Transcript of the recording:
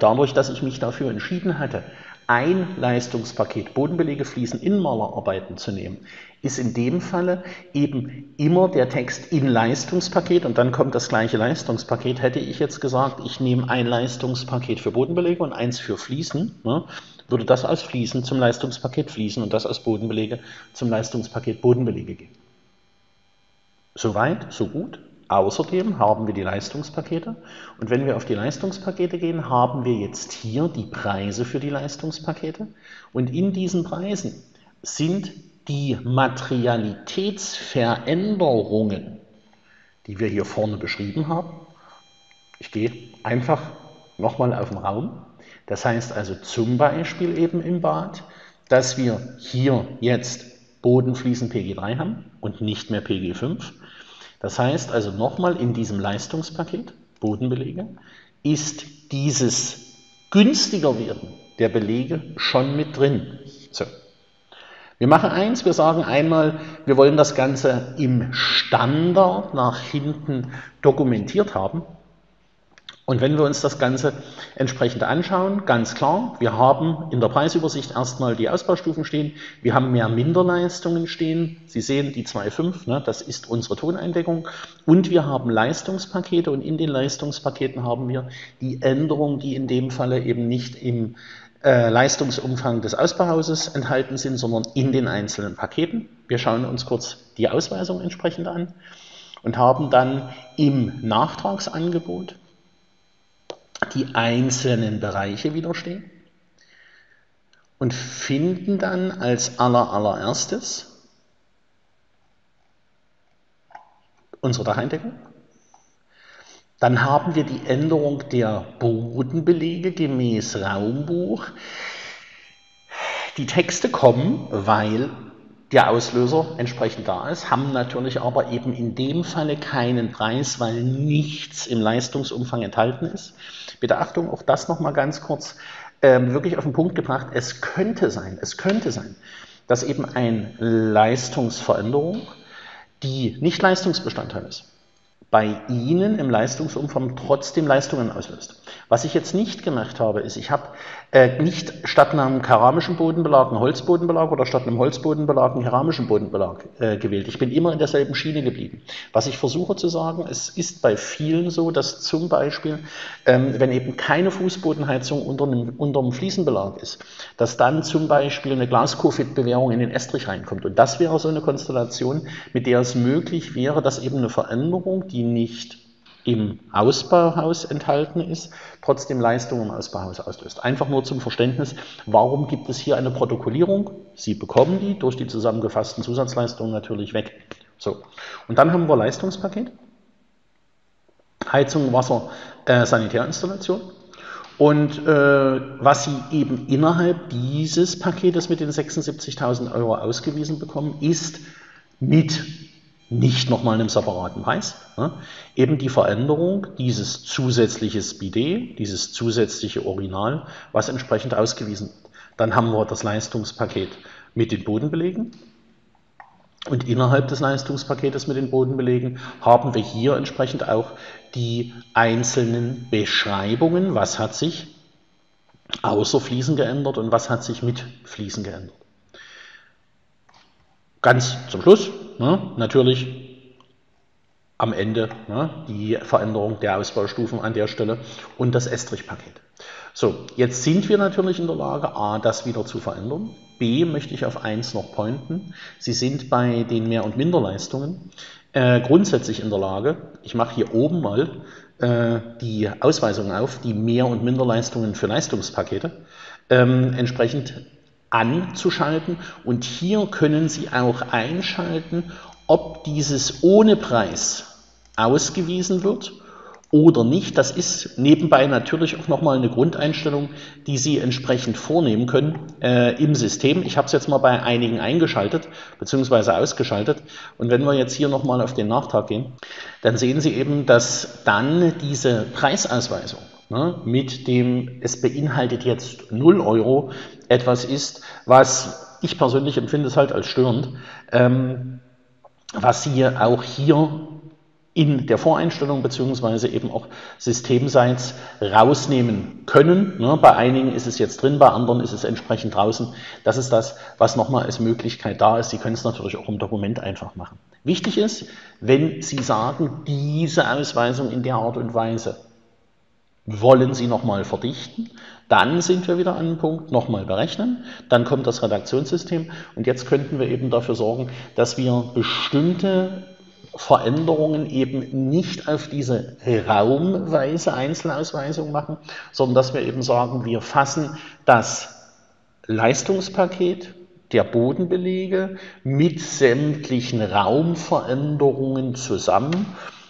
dadurch, dass ich mich dafür entschieden hatte, ein Leistungspaket Bodenbelege, Fliesen, Innenmalerarbeiten zu nehmen, ist in dem Falle eben immer der Text in Leistungspaket und dann kommt das gleiche Leistungspaket. Hätte ich jetzt gesagt, ich nehme ein Leistungspaket für Bodenbelege und eins für Fliesen, ne, würde das aus Fliesen zum Leistungspaket Fliesen und das aus Bodenbelege zum Leistungspaket Bodenbelege gehen. Soweit, so gut. Außerdem haben wir die Leistungspakete und wenn wir auf die Leistungspakete gehen, haben wir jetzt hier die Preise für die Leistungspakete und in diesen Preisen sind die Materialitätsveränderungen, die wir hier vorne beschrieben haben. Ich gehe einfach nochmal auf den Raum. Das heißt also zum Beispiel eben im Bad, dass wir hier jetzt Bodenfliesen PG3 haben und nicht mehr PG5. Das heißt also nochmal in diesem Leistungspaket Bodenbelege ist dieses günstiger werden der Belege schon mit drin. So. Wir machen eins, wir sagen einmal, wir wollen das Ganze im Standard nach hinten dokumentiert haben. Und wenn wir uns das Ganze entsprechend anschauen, ganz klar, wir haben in der Preisübersicht erstmal die Ausbaustufen stehen, wir haben mehr Minderleistungen stehen, Sie sehen die 2,5, ne, das ist unsere Toneindeckung und wir haben Leistungspakete und in den Leistungspaketen haben wir die Änderungen, die in dem Falle eben nicht im Leistungsumfang des Ausbauhauses enthalten sind, sondern in den einzelnen Paketen. Wir schauen uns kurz die Ausweisung entsprechend an und haben dann im Nachtragsangebot die einzelnen Bereiche wieder stehen und finden dann als allererstes unsere Dacheindeckung. Dann haben wir die Änderung der Bodenbelege gemäß Raumbuch. Die Texte kommen, weil der Auslöser entsprechend da ist, haben natürlich aber eben in dem Falle keinen Preis, weil nichts im Leistungsumfang enthalten ist. Bitte Achtung, auch das nochmal ganz kurz wirklich auf den Punkt gebracht. Es könnte sein, dass eben eine Leistungsveränderung, die nicht Leistungsbestandteil ist, bei Ihnen im Leistungsumfang trotzdem Leistungen auslöst. Was ich jetzt nicht gemacht habe, ist, ich habe nicht statt einem keramischen Bodenbelag einen Holzbodenbelag oder statt einem Holzbodenbelag einen keramischen Bodenbelag gewählt. Ich bin immer in derselben Schiene geblieben. Was ich versuche zu sagen, es ist bei vielen so, dass zum Beispiel, wenn eben keine Fußbodenheizung unter einem Fliesenbelag ist, dass dann zum Beispiel eine Glaskurfit-Bewährung in den Estrich reinkommt. Und das wäre so eine Konstellation, mit der es möglich wäre, dass eben eine Veränderung, die nicht im Ausbauhaus enthalten ist, trotzdem Leistungen im Ausbauhaus auslöst. Einfach nur zum Verständnis, warum gibt es hier eine Protokollierung? Sie bekommen die durch die zusammengefassten Zusatzleistungen natürlich weg. So. Und dann haben wir Leistungspaket, Heizung, Wasser, Sanitärinstallation. Und was Sie eben innerhalb dieses Paketes mit den 76.000 € ausgewiesen bekommen, ist mit nicht nochmal einem separaten Preis, ne, eben die Veränderung dieses zusätzliches Bidet, dieses zusätzliche Original, was entsprechend ausgewiesen wird. Dann haben wir das Leistungspaket mit den Bodenbelegen und innerhalb des Leistungspaketes mit den Bodenbelegen haben wir hier entsprechend auch die einzelnen Beschreibungen, was hat sich außer Fliesen geändert und was hat sich mit Fliesen geändert. Ganz zum Schluss, ne, natürlich am Ende, ne, die Veränderung der Ausbaustufen an der Stelle und das Estrichpaket. So, jetzt sind wir natürlich in der Lage, a, das wieder zu verändern, b, möchte ich auf eins noch pointen, Sie sind bei den Mehr- und Minderleistungen grundsätzlich in der Lage, ich mache hier oben mal die Ausweisung auf, die Mehr- und Minderleistungen für Leistungspakete entsprechend anzuschalten und hier können Sie auch einschalten, ob dieses ohne Preis ausgewiesen wird oder nicht. Das ist nebenbei natürlich auch nochmal eine Grundeinstellung, die Sie entsprechend vornehmen können im System. Ich habe es jetzt mal bei einigen eingeschaltet bzw. ausgeschaltet und wenn wir jetzt hier nochmal auf den Nachtrag gehen, dann sehen Sie eben, dass dann diese Preisausweisung, ne, mit dem, es beinhaltet jetzt 0 € etwas ist, was ich persönlich empfinde es halt als störend, was Sie auch hier in der Voreinstellung beziehungsweise eben auch systemseits rausnehmen können. Bei einigen ist es jetzt drin, bei anderen ist es entsprechend draußen. Das ist das, was nochmal als Möglichkeit da ist. Sie können es natürlich auch im Dokument einfach machen. Wichtig ist, wenn Sie sagen, diese Ausweisung in der Art und Weise wollen Sie nochmal verdichten, dann sind wir wieder an dem Punkt, nochmal berechnen, dann kommt das Redaktionssystem und jetzt könnten wir eben dafür sorgen, dass wir bestimmte Veränderungen eben nicht auf diese raumweise Einzelausweisung machen, sondern dass wir eben sagen, wir fassen das Leistungspaket der Bodenbelege mit sämtlichen Raumveränderungen zusammen